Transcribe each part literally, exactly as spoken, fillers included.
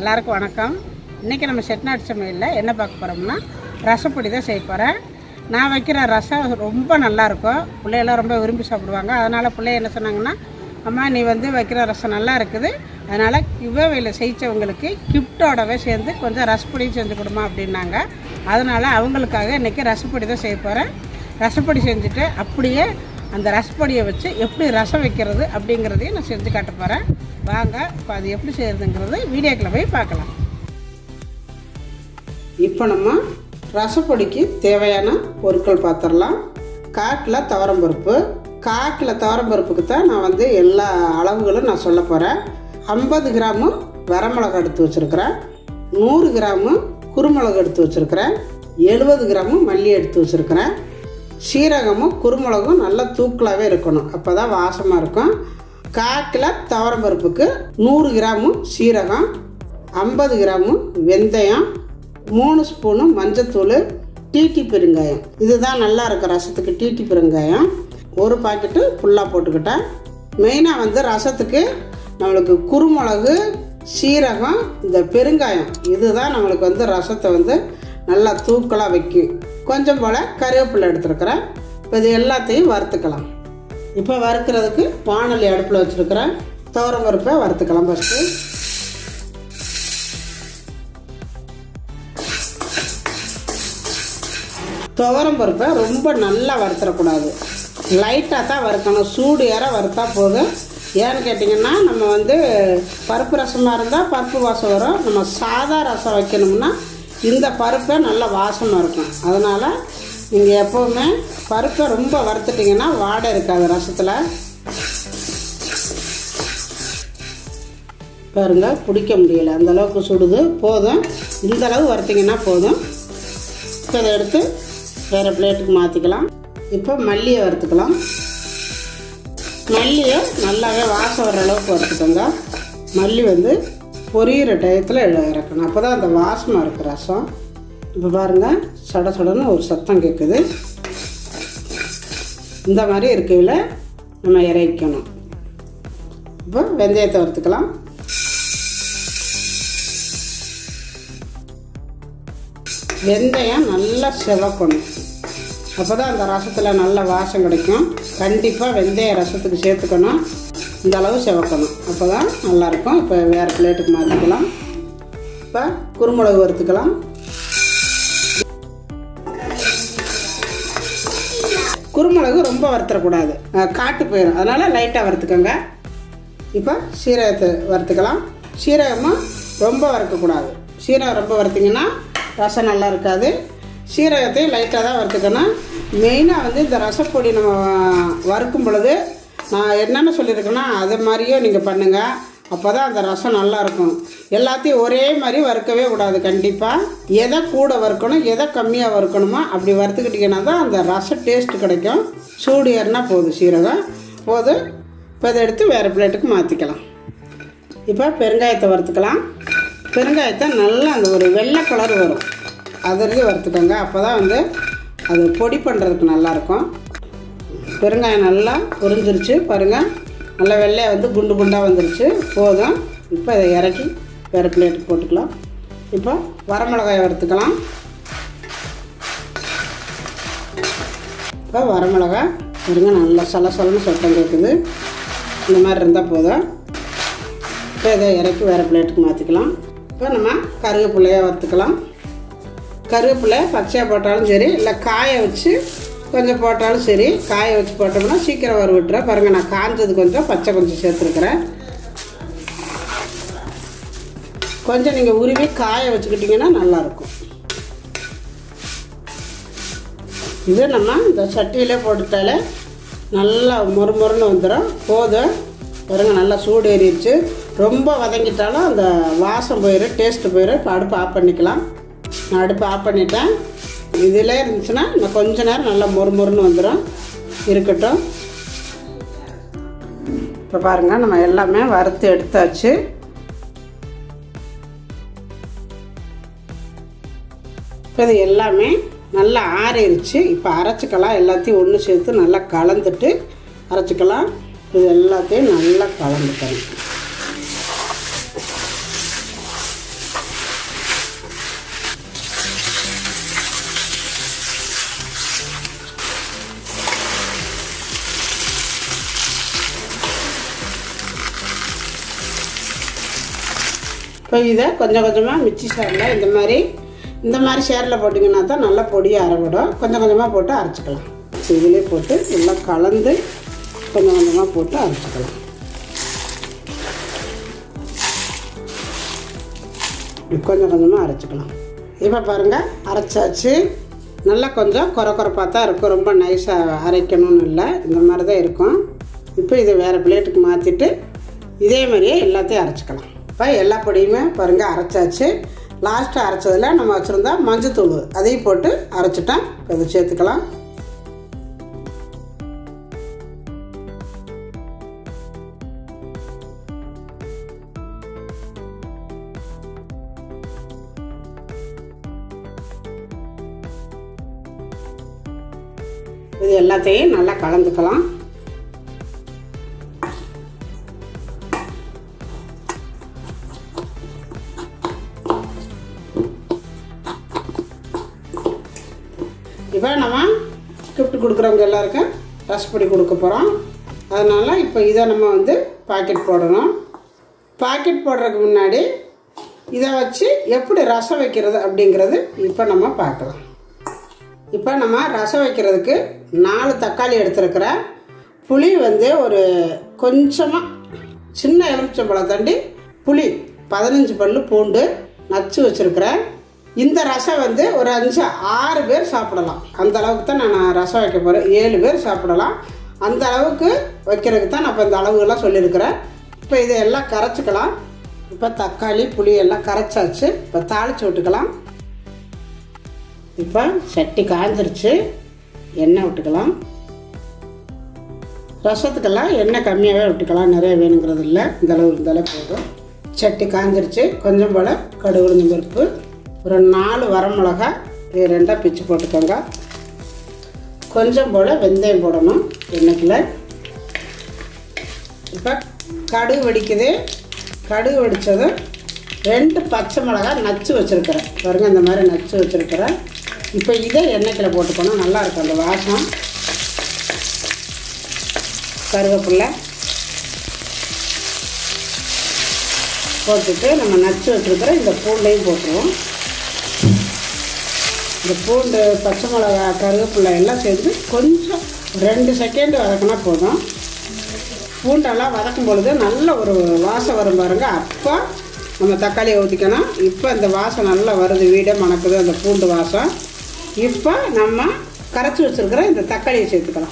எல்லாருக்கும் வணக்கம். இன்றைக்கி நம்ம செட்டிநாடு சமையலில் என்ன பார்க்க போகிறோம்னா ரசப்பொடி தான் செய்ய போகிறேன். நான் வைக்கிற ரசம் ரொம்ப நல்லாயிருக்கும், பிள்ளையெல்லாம் ரொம்ப விரும்பி சாப்பிடுவாங்க. அதனால் பிள்ளைய என்ன சொன்னாங்கன்னா, அம்மா நீ வந்து வைக்கிற ரசம் நல்லா இருக்குது, அதனால் கிவ்அவேயில் செய்ச்சவங்களுக்கு கிஃப்டோடவே சேர்ந்து கொஞ்சம் ரசப்பொடி செஞ்சு கொடுமா அப்படின்னாங்க. அதனால் அவங்களுக்காக இன்றைக்கி ரசப்பொடி தான் செய்ய போகிறேன். ரசப்பொடி செஞ்சுட்டு அப்படியே அந்த ரசப்பொடியை வச்சு எப்படி ரசம் வைக்கிறது அப்படிங்கிறதையும் நான் செஞ்சு காட்ட போகிறேன். வாங்க இப்போ அது எப்படி செய்யறதுங்கிறது வீடியோக்குள்ள போய் பார்க்கலாம். இப்போ நம்ம ரசப்பொடிக்கு தேவையான பொருட்கள் பார்த்துடலாம். காக்கில் துவரம்பருப்பு, காக்கில் துவரம்பருப்புக்கு தான் நான் வந்து எல்லா அளவுகளும் நான் சொல்ல போகிறேன். ஐம்பது கிராமு வரமிளகா எடுத்து வச்சுருக்கிறேன், நூறு கிராமு குருமிளகு எடுத்து வச்சுருக்கிறேன், எழுபது கிராமு மல்லி எடுத்து வச்சுருக்கிறேன். சீரகமும் குருமிளகும் நல்லா தூக்கலாகவே இருக்கணும், அப்போ தான் வாசமாக இருக்கும். காக்கில் துவரம்பருப்புக்கு நூறு கிராமு சீரகம், ஐம்பது கிராமு வெந்தயம், மூணு ஸ்பூனு மஞ்சத்தூள், டீட்டி பெருங்காயம். இதுதான் நல்லா இருக்கும் ரசத்துக்கு. டீட்டி பெருங்காயம் ஒரு பாக்கெட்டு ஃபுல்லாக போட்டுக்கிட்டேன். மெயினாக வந்து ரசத்துக்கு நம்மளுக்கு குருமிளகு, சீரகம், இந்த பெருங்காயம் இதுதான் நம்மளுக்கு வந்து ரசத்தை வந்து நல்லா தூக்கலாக வைக்கும். கொஞ்சம் போல் கருவேப்பிலை எடுத்துருக்கிறேன். இப்போ இது எல்லாத்தையும் வறுத்துக்கலாம். இப்போ வறுக்கிறதுக்கு வாணலி அடுப்பில் வச்சுருக்கிறேன். துவரம்பருப்பை வறுத்துக்கலாம். ஃபஸ்ட்டு துவரம்பருப்பை ரொம்ப நல்லா வறுத்துடக்கூடாது, லைட்டாக தான் வறுக்கணும். சூடு ஏற வறுத்தா போதும். ஏன்னு கேட்டிங்கன்னா, நம்ம வந்து பருப்பு ரசமாக இருந்தால் பருப்பு வாசம் வரும். நம்ம சாதா ரசம் வைக்கணும்னா இந்த பருப்பை நல்லா வாசமாக இருக்கும். அதனால் நீங்கள் எப்போவுமே பருப்பை ரொம்ப வறுத்துட்டிங்கன்னா வாடை இருக்காது ரசத்தில். பாருங்க, பிடிக்க முடியலை, அந்தளவுக்கு சுடுது. போதும், இந்தளவு வறுத்திங்கன்னா போதும். இப்போ இதை எடுத்து வேறு பிளேட்டுக்கு மாற்றிக்கலாம். இப்போ மல்லியை வறுத்துக்கலாம். மல்லியை நல்லாவே வாசம் வர அளவுக்கு வறுத்துக்கோங்க. மல்லி வந்து பொரியிற டயத்தில் இறக்கணும், அப்போ தான் அந்த வாசமாக இருக்குது ரசம். இப்போ பாருங்கள், சட சடன்னு ஒரு சத்தம் கேட்குது. இந்த மாதிரி இருக்கையில் நம்ம இறக்கணும். இப்போ வெந்தயத்தை வறுத்துக்கலாம். வெந்தயம் நல்லா செவக்கணும், அப்போ தான் அந்த ரசத்தில் நல்ல வாசம் கிடைக்கும். கண்டிப்பாக வெந்தயம் ரசத்துக்கு சேர்த்துக்கணும், இந்த அளவு செவக்கணும், அப்போ தான் நல்லாயிருக்கும். இப்போ வேறு பிளேட்டுக்கு மாற்றிக்கலாம். இப்போ குருமிளகு வறுத்துக்கலாம். குருமிளகு ரொம்ப வறுத்துடக்கூடாது, காட்டு போயிடும், அதனால் லைட்டாக வறுத்துக்கோங்க. இப்போ சீரகத்தை வறுத்துக்கலாம். சீரகமாக ரொம்ப வறுக்கக்கூடாது. சீரகம் ரொம்ப வறுத்திங்கன்னா ரசம் நல்லா இருக்காது. சீரகத்தையும் லைட்டாக தான் வறுத்துக்கணும். மெயினாக வந்து இந்த ரசப்பொடி நம்ம வறுக்கும் பொழுது நான் என்னென்ன சொல்லியிருக்கேன்னா அது மாதிரியே நீங்கள் பண்ணுங்கள், அப்போ தான் அந்த ரசம் நல்லாயிருக்கும். எல்லாத்தையும் ஒரே மாதிரி வறுக்கவே கூடாது. கண்டிப்பாக எதை கூட வறுக்கணும், எதை கம்மியாக வறுக்கணுமோ அப்படி வறுத்துக்கிட்டிங்கன்னா தான் அந்த ரச டேஸ்ட்டு கிடைக்கும். சூடு ஏறினா போதும், சீரகம் போதும். இப்போ இதை எடுத்து வேறு பிளேட்டுக்கு மாற்றிக்கலாம். இப்போ பெருங்காயத்தை வறுத்துக்கலாம். பெருங்காயத்தை நல்லா அந்த ஒரு வெள்ளை கலர் வரும், அதிலேயே வறுத்துக்கோங்க, அப்போ தான் வந்து அது பொடி பண்ணுறதுக்கு நல்லாயிருக்கும். பெருங்காயம் நல்லா பொரிஞ்சிருச்சு பாருங்கள், நல்லா வெள்ளையாக வந்து குண்டு குண்டாக வந்துருச்சு. போதும். இப்போ இதை இறக்கி வேறு பிளேட்டுக்கு போட்டுக்கலாம். இப்போ வரமிளகாயை வறுத்துக்கலாம். இப்போ வரமிளகாய் பாருங்க, நல்லா சல சலன்னு சத்தம் கேட்குது. இந்த மாதிரி இருந்தால் போதும். இப்போ இதை இறக்கி வேறு பிளேட்டுக்கு மாற்றிக்கலாம். இப்போ நம்ம கருவேப்பிலையை வறுத்துக்கலாம். கருவேப்பிலை பச்சையாக போட்டாலும் சரி, இல்லை காய வச்சு கொஞ்சம் போட்டாலும் சரி. காய வச்சு போட்டோம்னா சீக்கிரம் வறு விட்டுறேன். பாருங்கள், நான் காஞ்சது கொஞ்சம், பச்சை கொஞ்சம் சேர்த்துருக்குறேன். கொஞ்சம் நீங்கள் உருவி காய வச்சுக்கிட்டிங்கன்னா நல்லாயிருக்கும். இது நம்ம இந்த சட்டியிலே போட்டுட்டாலே நல்லா மொறு மொறுன்னு வந்துடும். போதும். பாருங்கள், நல்லா சூடு ஏறிடுச்சு. ரொம்ப வதங்கிட்டாலும் அந்த வாசம் போயிடும், டேஸ்ட்டு போயிடும். இப்போ அடுப்பு ஆஃப் பண்ணிக்கலாம். நான் அடுப்பு ஆஃப் பண்ணிட்டேன். இதில் இருந்துச்சுன்னா இன்னும் கொஞ்ச நேரம் நல்லா மொறு மொறுன்னு வந்துடும். இருக்கட்டும். இப்போ பாருங்கள், நம்ம எல்லாமே வறுத்து எடுத்தாச்சு. இப்போ இது எல்லாமே நல்லா ஆறிடுச்சு. இப்போ அரைச்சிக்கலாம். எல்லாத்தையும் ஒன்று சேர்த்து நல்லா கலந்துட்டு அரைச்சிக்கலாம். இது எல்லாத்தையும் நல்லா கலந்துக்கணும். இப்போ இதை கொஞ்சம் கொஞ்சமாக மிக்ஸி ஷேரில் இந்த மாதிரி இந்த மாதிரி ஷேரில் போட்டிங்கன்னா தான் நல்லா பொடியாக அரைவிடும். கொஞ்சம் கொஞ்சமாக போட்டு அரைச்சிக்கலாம். இதிலே போட்டு எல்லாம் கலந்து கொஞ்சம் கொஞ்சமாக போட்டு அரைச்சிக்கலாம். கொஞ்சம் கொஞ்சமாக அரைச்சிக்கலாம். இப்போ பாருங்கள் அரைச்சாச்சு. நல்லா கொஞ்சம் குறை குறைப்பாக தான் இருக்கும். ரொம்ப நைஸாக அரைக்கணும்னு இல்லை, இந்த மாதிரி தான் இருக்கும். இப்போ இதை வேறு பிளேட்டுக்கு மாற்றிட்டு இதே மாதிரியே எல்லாத்தையும் அரைச்சிக்கலாம். இப்போ எல்லா பொடியுமே பாருங்கள் அரைச்சாச்சு. லாஸ்ட்டாக அரைச்சதில் நம்ம வச்சுருந்தா மஞ்சத்தூள் அதையும் போட்டு அரைச்சிட்டேன். இப்போ இதை சேர்த்துக்கலாம். இது எல்லாத்தையும் நல்லா கலந்துக்கலாம். இப்போ நம்ம கிஃப்ட் கொடுக்குறவங்க எல்லாருக்கும் ரசப்பொடி கொடுக்க போகிறோம். அதனால் இப்போ இதை நம்ம வந்து பாக்கெட் போடணும். பாக்கெட் போடுறதுக்கு முன்னாடி இதை வச்சு எப்படி ரசம் வைக்கிறது அப்படிங்கிறது இப்போ நம்ம பார்க்கலாம். இப்போ நம்ம ரசம் வைக்கிறதுக்கு நாலு தக்காளி எடுத்துருக்கிறேன். புளி வந்து ஒரு கொஞ்சமாக சின்ன எலுமிச்சம்பழம் தண்டி புளி, பதினஞ்சு பல்லு பூண்டு நச்சு வச்சுருக்கிறேன். இந்த ரசம் வந்து ஒரு அஞ்சு ஆறு பேர் சாப்பிடலாம். அந்த அளவுக்கு தான் நான் ரசம் வைக்க போகிறேன். ஏழு பேர் சாப்பிடலாம். அந்த அளவுக்கு வைக்கிறதுக்கு தான் நான் இப்போ இந்த அளவுகள்லாம் சொல்லியிருக்கிறேன். இப்போ இதை எல்லாம் கரைச்சிக்கலாம். இப்போ தக்காளி புளி எல்லாம் கரைச்சாச்சு. இப்போ தாளித்து விட்டுக்கலாம். இப்போ சட்டி காய்ஞ்சிருச்சு. எண்ணெய் விட்டுக்கலாம். ரசத்துக்கெல்லாம் எண்ணெய் கம்மியாகவே விட்டுக்கலாம், நிறைய வேணுங்கிறது இல்லை. இந்த அளவு இருந்தாலும் போதும். சட்டி காய்ஞ்சிருச்சு. கொஞ்சம் போல் கடுகு உளுந்தம் பருப்பு, ஒரு நாலு வரமிளகா இது ரெண்டாக பிச்சு போட்டுக்கோங்க. கொஞ்சம் போல் வெந்தயம் போடணும் எண்ணெய்க்குள்ள. இப்போ கடுகு வெடிக்குது. கடுகு வெடித்ததும் ரெண்டு பச்சை மிளகா நச்சு வச்சுருக்கிறேன். பாருங்கள் இந்த மாதிரி நச்சு வச்சுருக்கிறேன். இப்போ இதை எண்ணெய்க்குள்ள போட்டுக்கணும், நல்லாயிருக்கும் அந்த வாசம். கருவேப்பிலை போட்டுட்டு நம்ம நச்சு வச்சுருக்கிற இந்த பூண்டையும் போட்டுருவோம். இந்த பூண்டு, பச்சை மிளகா, கருவேப்பிலை எல்லாம் சேர்ந்து கொஞ்சம் ரெண்டு செகண்டு வதக்கினா போதும். பூண்டெல்லாம் வதக்கும் பொழுது நல்ல ஒரு வாசம் வரும் பாருங்கள். அப்போ நம்ம தக்காளியை ஊற்றிக்கணும். இப்போ இந்த வாசம் நல்லா வருது, வீடே மணக்குது அந்த பூண்டு வாசம். இப்போ நம்ம கரைச்சி வச்சுருக்கிற இந்த தக்காளியை சேர்த்துக்கலாம்.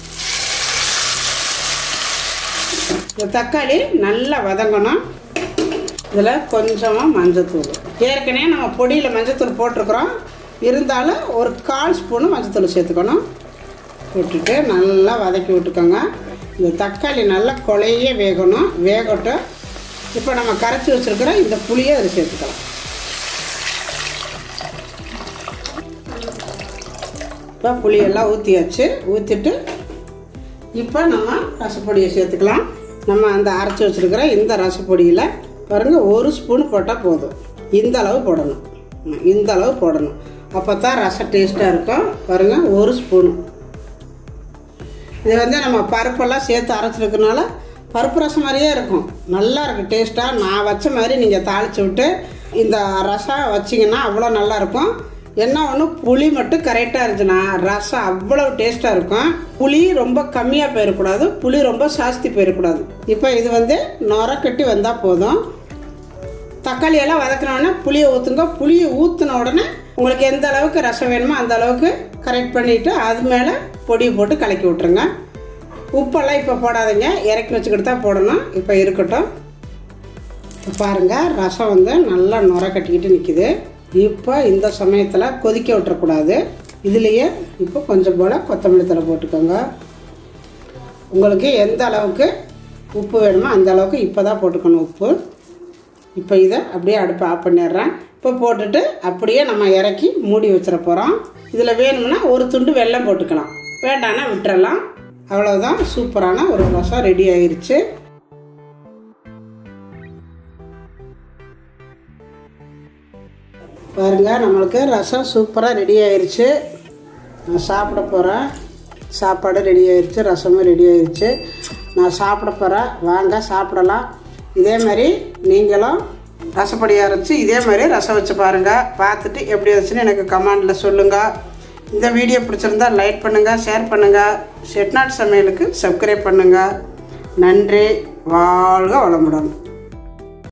இந்த தக்காளி நல்லா வதங்கணும். இதில் கொஞ்சமாக மஞ்சத்தூள், ஏற்கனவே நம்ம பொடியில் மஞ்சத்தூள் போட்டிருக்கிறோம், இருந்தாலும் ஒரு கால் ஸ்பூனு மஞ்சத்தூள் சேர்த்துக்கணும். விட்டுட்டு நல்லா வதக்கி விட்டுக்கோங்க. இந்த தக்காளி நல்லா கொலைய வேகணும், வேகட்டும். இப்போ நம்ம கரைச்சி வச்சுருக்கிற இந்த புளியை அதில் சேர்த்துக்கலாம். இப்போ புளியெல்லாம் ஊற்றியாச்சு. ஊற்றிட்டு இப்போ நம்ம ரசப்பொடியை சேர்த்துக்கலாம். நம்ம அந்த அரைச்சி வச்சுருக்கிற இந்த ரசப்பொடியில் பாருங்கள் ஒரு ஸ்பூன் போட்டால் போதும். இந்த அளவு போடணும், இந்த அளவு போடணும். அப்போ தான் ரசம் டேஸ்ட்டாக இருக்கும். பாருங்கள் ஒரு ஸ்பூனு. இது வந்து நம்ம பருப்பெல்லாம் சேர்த்து அரைச்சிருக்கனால பருப்பு ரசம் மாதிரியே இருக்கும், நல்லா இருக்கும் டேஸ்ட்டாக. நான் வச்ச மாதிரி நீங்கள் தாளித்து விட்டு இந்த ரசம் வச்சிங்கன்னா அவ்வளோ நல்லாயிருக்கும். என்ன ஒன்று, புளி மட்டும் கரெக்டாக இருந்துச்சுன்னா ரசம் அவ்வளோ டேஸ்ட்டாக இருக்கும். புளி ரொம்ப கம்மியாக போயிடக்கூடாது, புளி ரொம்ப ஜாஸ்தி போயிடக்கூடாது. இப்போ இது வந்து நொர கட்டி வந்தால் போதும். தக்காளியெல்லாம் வதக்கினோடனே புளியை ஊற்றுங்க. புளியை ஊற்றின உடனே உங்களுக்கு எந்த அளவுக்கு ரசம் வேணுமோ அந்த அளவுக்கு கரெக்ட் பண்ணிவிட்டு அது மேலே பொடியை போட்டு கலக்கி விட்ருங்க. உப்பெல்லாம் இப்போ போடாதீங்க, இறக்கி வச்சுக்கிட்டு தான் போடணும். இப்போ இருக்கட்டும். பாருங்கள் ரசம் வந்து நல்லா நுர கட்டிக்கிட்டு நிற்கிது. இப்போ இந்த சமயத்தில் கொதிக்க விட்டுறக்கூடாது. இதுலேயே இப்போ கொஞ்சம் போல் கொத்தமல்லி தழை போட்டுக்கோங்க. உங்களுக்கு எந்த அளவுக்கு உப்பு வேணுமோ அந்த அளவுக்கு இப்போ தான் போட்டுக்கணும் உப்பு. இப்போ இதை அப்படியே அடுப்பை ஆஃப் பண்ணிடுறேன். இப்போ போட்டுட்டு அப்படியே நம்ம இறக்கி மூடி வச்சிட போகிறோம். இதில் வேணும்னா ஒரு துண்டு வெல்லம் போட்டுக்கலாம், வேண்டாம்னா விட்டுறலாம். அவ்வளோதான், சூப்பரான ஒரு ரசம் ரெடி ஆயிடுச்சு. பாருங்கள் நம்மளுக்கு ரசம் சூப்பராக ரெடி ஆயிடுச்சு. நான் சாப்பிட போகிறேன். சாப்பாடு ரெடி ஆயிடுச்சு, ரசமும் ரெடி ஆயிடுச்சு. நான் சாப்பிட போகிறேன், வாங்க சாப்பிடலாம். இதே மாதிரி நீங்களும் ரசப்பொடி அரைச்சி இதே மாதிரி ரசம் வச்சு பாருங்கள். பார்த்துட்டு எப்படி வச்சுன்னு எனக்கு கமெண்டில் சொல்லுங்கள். இந்த வீடியோ பிடிச்சிருந்தா லைக் பண்ணுங்கள், ஷேர் பண்ணுங்கள். செட்டிநாடு சமையலுக்கு சப்ஸ்கிரைப் பண்ணுங்கள். நன்றி. வாழ்க வளமுடன்.